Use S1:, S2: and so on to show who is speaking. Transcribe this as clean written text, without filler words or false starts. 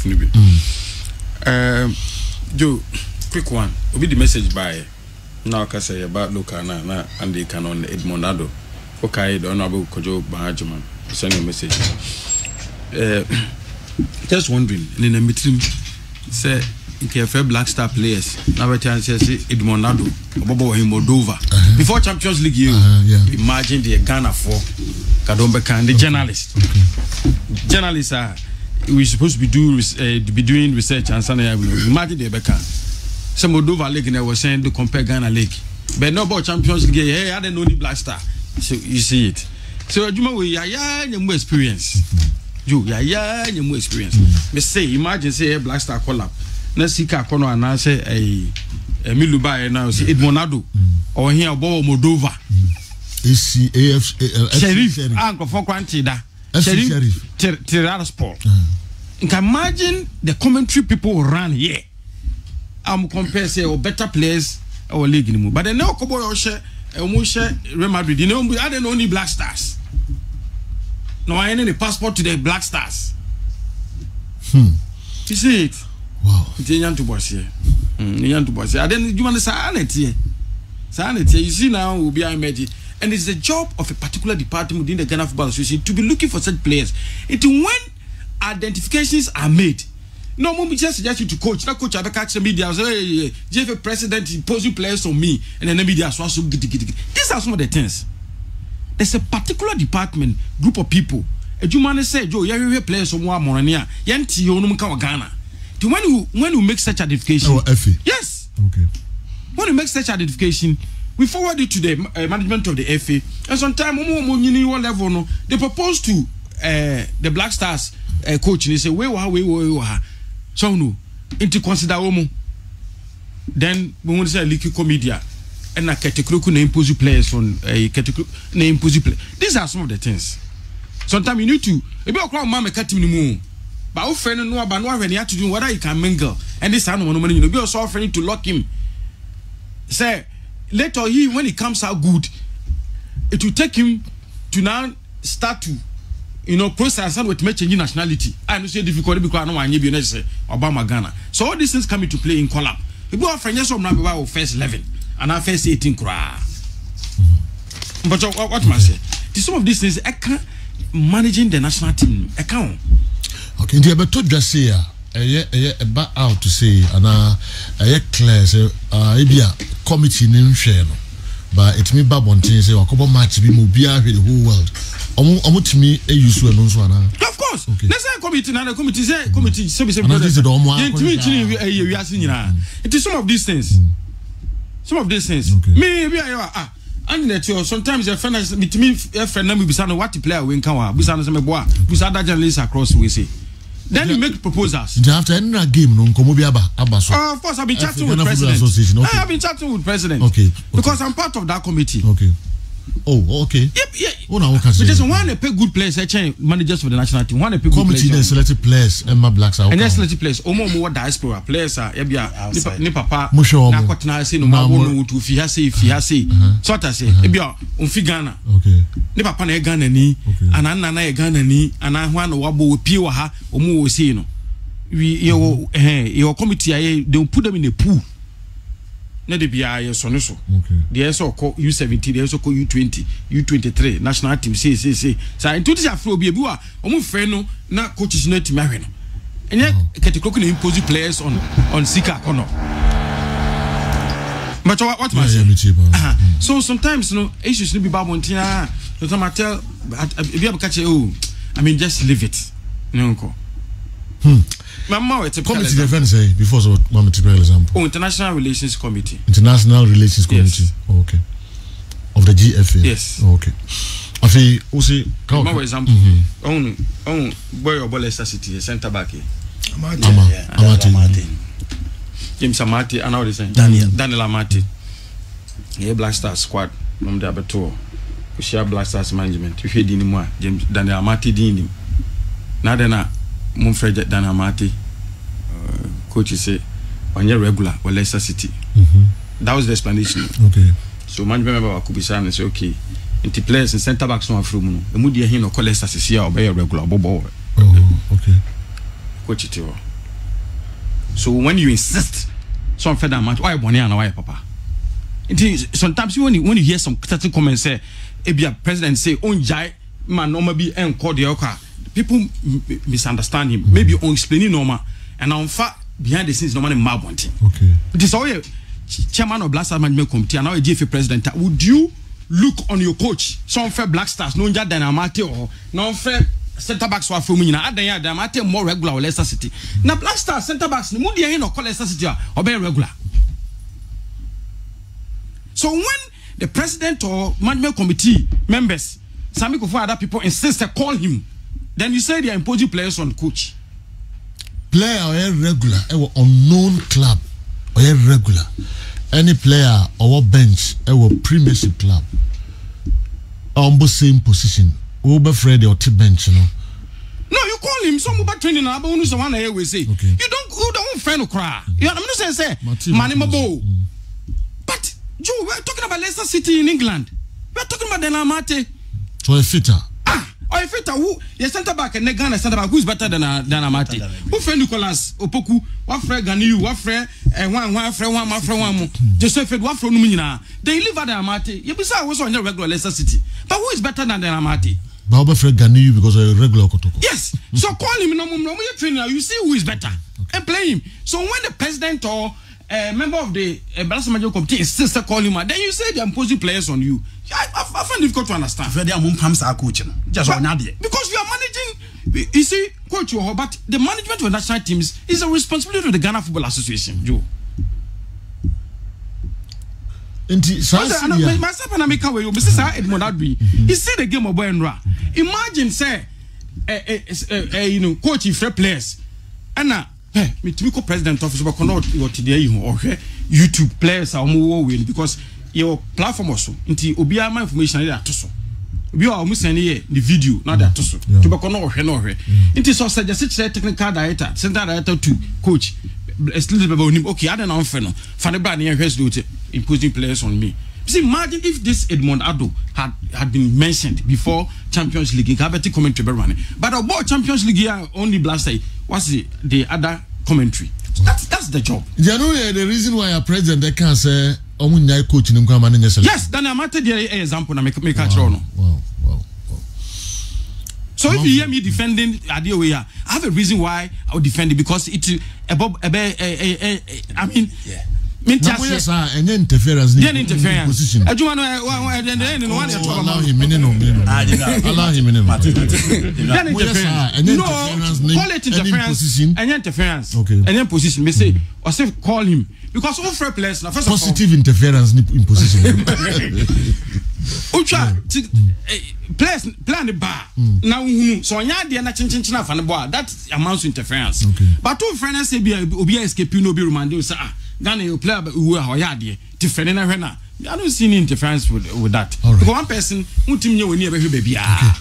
S1: off nibi. Joe, quick one. Obi the message by now ka say about local na and they can on Edmondado. Okay, the honorable Kojo Bahajuman send a message. Just wondering, in the meeting say in Black Star players now we can say Edmondado Bobo in Moldova before Champions League imagine the Ghana for Kadombe Khan the journalists. Journalists are we supposed to be doing research and something. Imagine the Beckham. Some Moldova league was saying to compare Ghana league, but no about Champions League. Hey, I don't know the Black Star. So you see it. So Juma we more experience. You more experience. Me say imagine say Black Star collab. Na sika kono ana say Miluba now say Edmondado or here about Moldova. Sheriff Uncle for Quantida. Sheriff Tiraspol. You can imagine the commentary people run here. I'm compare say or better players or league anymore. But then now Kobo Real Madrid, you know, I don't only Black Stars. No, I ain't the passport to the Black Stars. You see it?
S2: Wow.
S1: It's a to boss here. To boss here. Then you want to sanity. Sanity. You see now will be imagine. And it's the job of a particular department within the Ghana Football Association to be looking for such players. It's when identifications are made. No, we just suggest you to coach. That coach, I catch the media. Say, JFA president imposing players on me, and then the media so these are some of the things. There's a particular department, group of people. A Jumane said, Joe, you have players from Morania, Yanti, Onumka Ghana. When you make such identification, yes,
S2: okay.
S1: When you make such identification, we forward it to the management of the FA, and sometimes one level, they propose to the Black Stars coach, and they say, we so no, into consider Omo. Then we want to say leaky comedia and a category name impose players on a category name impose play. These are some of the things. Sometimes you need to maybe a crowd mama cut him more. But our friend no about when you have to do whether you can mingle and this animal money, you know, be also offering to lock him. Say later he when he comes out good, it will take him to now start to process and with changing nationality. I know say difficult because I know I need to say Obama Ghana. So all these things come into play in collab. People are friends from now first 11 and our first 18 cry. But what must I say? Some of these things I can't managing the national team. I can't.
S2: Okay, the better just say about out to say and clear say a committee name share no. But it me bad one thing say a couple match be mobile with the whole world. To me a use of
S1: course.
S2: Okay.
S1: Let's say committee now the committee say committee
S2: it
S1: is some of these things. Some of these things.
S2: Okay.
S1: Me and that sometimes your friend with me friend me bisano what the player win kan bisano say me boa bisada journalists across we say. Then you make proposals.
S2: After any game, no
S1: of course, I've been chatting with president. Okay. I've been chatting with president.
S2: Okay.
S1: Because I'm part of that committee.
S2: Okay. Oh, okay.
S1: Yep.
S2: Oh, now what can say?
S1: Because one pay good players, managers for the national team. One pay good
S2: committee
S1: players.
S2: Selected players, Emma Blacks are.
S1: And then selected players. Omo diaspora players are. Ebia ni papa.
S2: Musho.
S1: Na kwatna say no ma wonu to fi ha say. So ta say ebia on fi Ghana.
S2: Okay.
S1: Ni papa na Ghana ni. Anana na Ghana ni. Ana ho na wabo pie wa ha. Omo wo say no. Your committee they put them in a pool. Na de bia ye so no so.
S2: Okay.
S1: They also call U17, they also call U20, U23 national team say. So into this afro bi wa omo frɛ no na coaches no team ahwe no. Enye ketekoko na impose players on Sika Kono. But what must so sometimes issues no be bad one thing sometimes I tell if you have catch I mean just leave it. Mama, it's a
S2: committee defense say before so one material example.
S1: Oh, International Relations Committee.
S2: International Relations Committee.
S1: Yes.
S2: Oh, okay. Of the GFA.
S1: Yes.
S2: Oh, okay. I feel also
S1: for example, boy or Leicester City, centre back.
S2: Amati.
S1: James Amati, and how they say Daniel Amati. Yeah, Black Stars squad from the Abator. We share Black Stars management. If you didn't more, James Daniel Amati didn't. Now then, Mumfred Daniel Amati, coach say, on your regular or Leicester City. That was the explanation.
S2: Okay.
S1: So management member could be saying, say, okay, into players and centre backs no from no. The moody him no call Leicester City or be a regular bobo.
S2: Oh, okay.
S1: Coach it. So when you insist, some further match, why money and why papa? Sometimes when you hear some certain comments say, "Ebia president say on jai man normal be and call the oka," people misunderstand him. Maybe on explaining normal and on fact behind the scenes normal mad one thing.
S2: Okay.
S1: It is all chairman of Black Stars Management Committee and now a GFA president. Would you look on your coach? Some fair Black Stars, no ja dynamite or no fair center backs were from me. I dynamite more regular or Leicester City. Now Black Stars center backs, no dia no call Leicester City or be regular. So when the president or management committee members, some other people insist to call him, then you say they are imposing players on the coach.
S2: Player or regular, unknown club or regular. Any player or bench or premiership club on the same position. Over Freddy or bench, you know. No,
S1: you call him some about training. I don't know one I always say. Okay. You don't friend or cry. You know what I'm saying? Manimabo. But Joe, we're talking about Leicester City in England. We're talking about Dynamite.
S2: So a fitter.
S1: Or a fitter who your centre back and Ghana centre back who's better than Dynamite. Who friend Nicolas Opoku? What friend Ganiu? What friend? One friend. Joseph what from Numina? They live at Dynamite. You besides was on your regular Leicester City. But who is better than Dynamite?
S2: Baba Fred Ganiu because of a regular Kotoko.
S1: Yes. So call him no trainer. You see who is better and play him. So when the president or member of the Balance Management Committee insists to call him, then you say they're imposing players on you. I find it difficult to understand.
S3: Because you are
S1: managing, you see, coach, but the management of national teams is a responsibility of the Ghana Football Association, Joe. Myself and America, you see Edmond Adby. You see the game of Boyenra. Imagine, say, coach free players, and now. Hey, me to president office, but cannot today or YouTube players are more win because your platform also. Inti obia my information there to so. Obi a almost any the video not that to so. To be cannot no he. Inti so suggest technical director, center director to coach. Okay, I don't know no. Fan the brand here do it imposing players on me. See, imagine if this Edmond Addo had been mentioned before Champions League. I better comment to everyone. But about Champions League here only blast what's the other commentary? That's the job.
S2: You know the reason why a president they can't say omunya coach in the
S1: yes, then I'm at the example na make catch on.
S2: Wow.
S1: So if you hear me defending Adeoye, I have a reason why I would defend it because it's above I mean yeah.
S2: Any interference.
S1: Position.
S2: Allow him
S1: call it interference. Any interference. Okay. Any position. Me say, or say call him because all fair players. First
S2: positive interference in position.
S1: Ultra players plan the bar now. So nya dey na chinchin afa ne boy that amounts to interference. But two friends say be obi escape no be remanded say Ghana you play who are yadi different na I don't see any interference with that. Because one person who team you when you baby.